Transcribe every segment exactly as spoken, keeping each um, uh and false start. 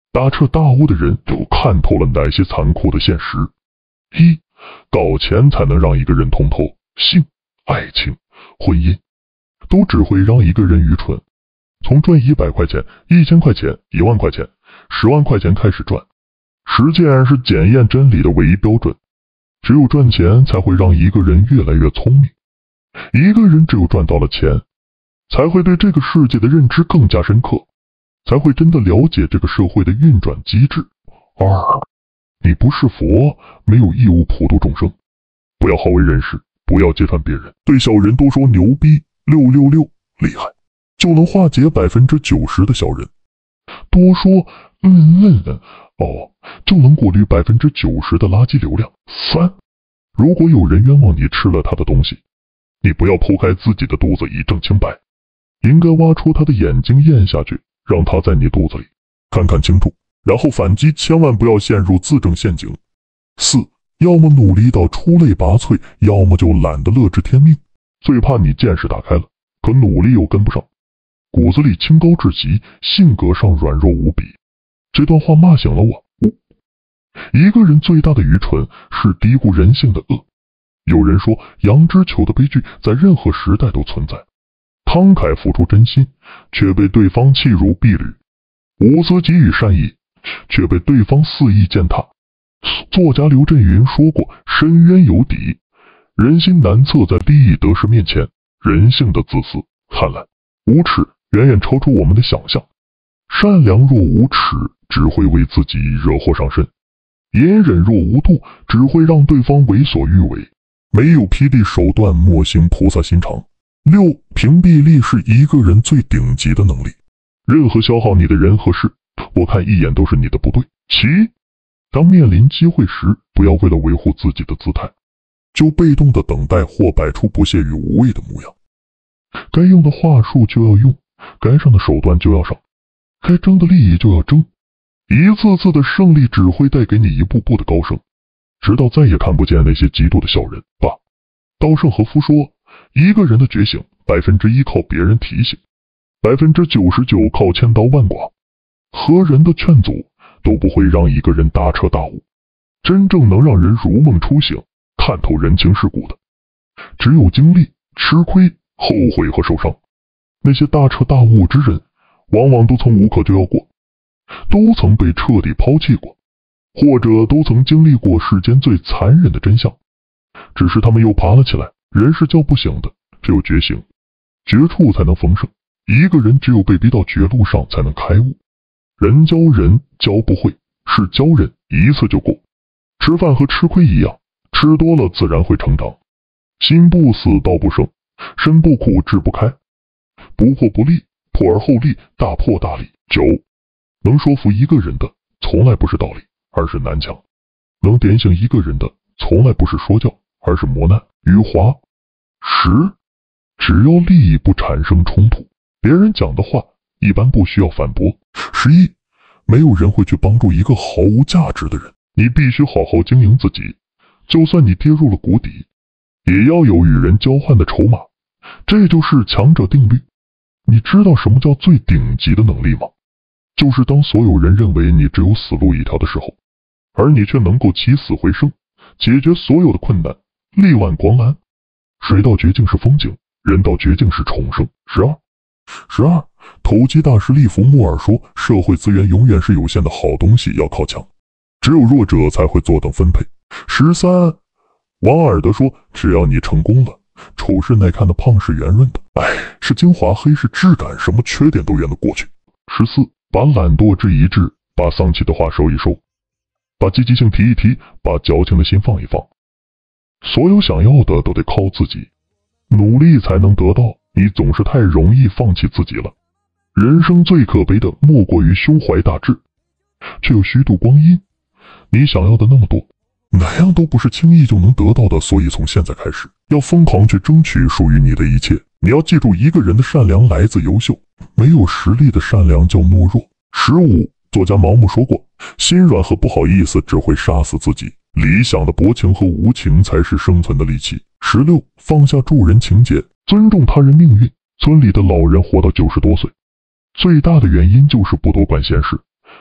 大彻大悟的人就看透了哪些残酷的现实。一，搞钱才能让一个人通透，性、爱情、婚姻都只会让一个人愚蠢。从赚一百块钱、一千块钱、一万块钱、十万块钱开始赚，实践是检验真理的唯一标准。只有赚钱才会让一个人越来越聪明。一个人只有赚到了钱，才会对这个世界的认知更加深刻，才会真的了解这个社会的运转机制。二，你不是佛，没有义务普度众生。不要好为人师，不要揭穿别人，对小人多说牛逼，六六六，厉害，就能化解百分之九十的小人。多说嗯嗯嗯哦，就能过滤百分之九十的垃圾流量。三，如果有人冤枉你吃了他的东西，你不要剖开自己的肚子以证清白，应该挖出他的眼睛咽下去，让他在你肚子里看看清楚，然后反击，千万不要陷入自证陷阱。四，要么努力到出类拔萃，要么就懒得乐知天命。最怕你见识打开了，可努力又跟不上，骨子里清高至极，性格上软弱无比。这段话骂醒了我。五，一个人最大的愚蠢是低估人性的恶。有人说，羊脂球的悲剧在任何时代都存在。慷慨付出真心，却被对方弃如敝履；无私给予善意，却被对方肆意践踏。作家刘震云说过，深渊有底，人心难测，在利益得失面前，人性的自私、贪婪、无耻远远超出我们的想象。善良若无耻，只会为自己惹祸上身；隐忍若无度，只会让对方为所欲为。没有霹雳手段，莫行菩萨心肠。六，屏蔽力是一个人最顶级的能力。任何消耗你的人和事，我看一眼都是你的不对。七，当面临机会时，不要为了维护自己的姿态，就被动的等待或摆出不屑与无畏的模样。该用的话术就要用，该上的手段就要上，该争的利益就要争。一次次的胜利只会带给你一步步的高升，直到再也看不见那些嫉妒的小人。八，稻盛和夫说，一个人的觉醒，百分之一靠别人提醒，百分之九十九靠千刀万剐。和人的劝阻都不会让一个人大彻大悟，真正能让人如梦初醒，看透人情世故的，只有经历、吃亏、后悔和受伤。那些大彻大悟之人，往往都曾无可救药过，都曾被彻底抛弃过，或者都曾经历过世间最残忍的真相，只是他们又爬了起来。人是叫不醒的，只有觉醒、绝处才能丰盛。一个人只有被逼到绝路上，才能开悟。人教人教不会，是教人一次就够。吃饭和吃亏一样，吃多了自然会成长。心不死道不生，身不苦志不开。不破不立，破而后立，大破大立。九，能说服一个人的从来不是道理，而是南墙；能点醒一个人的从来不是说教，而是磨难。余华。十，只要利益不产生冲突，别人讲的话一般不需要反驳。十一，没有人会去帮助一个毫无价值的人，你必须好好经营自己，就算你跌入了谷底，也要有与人交换的筹码。这就是强者定律。你知道什么叫最顶级的能力吗？就是当所有人认为你只有死路一条的时候，而你却能够起死回生，解决所有的困难，力挽狂澜。水到绝境是风景，人到绝境是重生。十二，十二，投机大师利弗莫尔说，社会资源永远是有限的，好东西要靠抢，只有弱者才会坐等分配。十三，王尔德说，只要你成功了，丑是耐看的，胖是圆润的，哎，是精华，黑是质感，什么缺点都圆得过去。十四，把懒惰治一治，把丧气的话收一收，把积极性提一提，把矫情的心放一放。所有想要的都得靠自己，努力才能得到，你总是太容易放弃自己了。人生最可悲的莫过于胸怀大志，却有虚度光阴。你想要的那么多，哪样都不是轻易就能得到的，所以从现在开始，要疯狂去争取属于你的一切。你要记住，一个人的善良来自优秀，没有实力的善良叫懦弱。十五，作家毛姆说过，心软和不好意思只会杀死自己，理想的薄情和无情才是生存的利器。十六，放下助人情节，尊重他人命运。村里的老人活到九十多岁，最大的原因就是不多管闲事，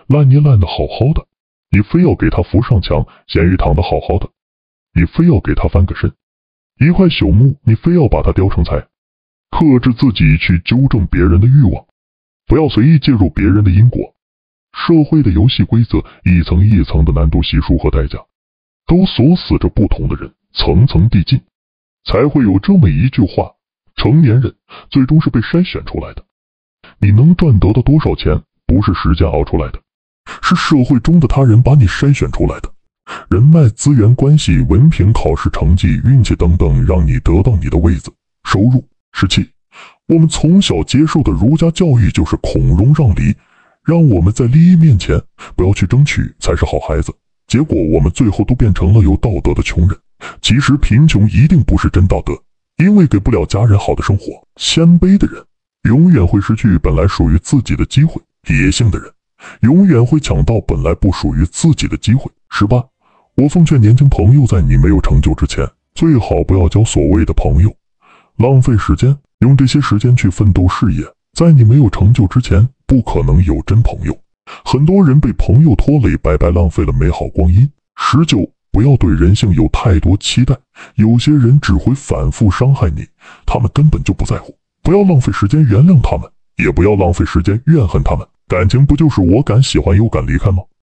烂泥烂的好好的，你非要给他扶上墙；咸鱼躺的好好的，你非要给他翻个身；一块朽木，你非要把它雕成材。克制自己去纠正别人的欲望，不要随意介入别人的因果。社会的游戏规则，一层一层的难度系数和代价，都锁死着不同的人，层层递进，才会有这么一句话：成年人最终是被筛选出来的。你能赚得到多少钱，不是时间熬出来的，是社会中的他人把你筛选出来的。人脉、资源、关系、文凭、考试成绩、运气等等，让你得到你的位子、收入。十七，我们从小接受的儒家教育就是孔融让梨，让我们在利益面前不要去争取才是好孩子。结果我们最后都变成了有道德的穷人。其实贫穷一定不是真道德，因为给不了家人好的生活。谦卑的人永远会失去本来属于自己的机会，野性的人永远会抢到本来不属于自己的机会。十八，我奉劝年轻朋友，在你没有成就之前，最好不要交所谓的朋友，浪费时间，用这些时间去奋斗事业。在你没有成就之前，不可能有真朋友。很多人被朋友拖累，白白浪费了美好光阴。十九，不要对人性有太多期待，有些人只会反复伤害你，他们根本就不在乎。不要浪费时间原谅他们，也不要浪费时间怨恨他们。感情不就是我敢喜欢又敢离开吗？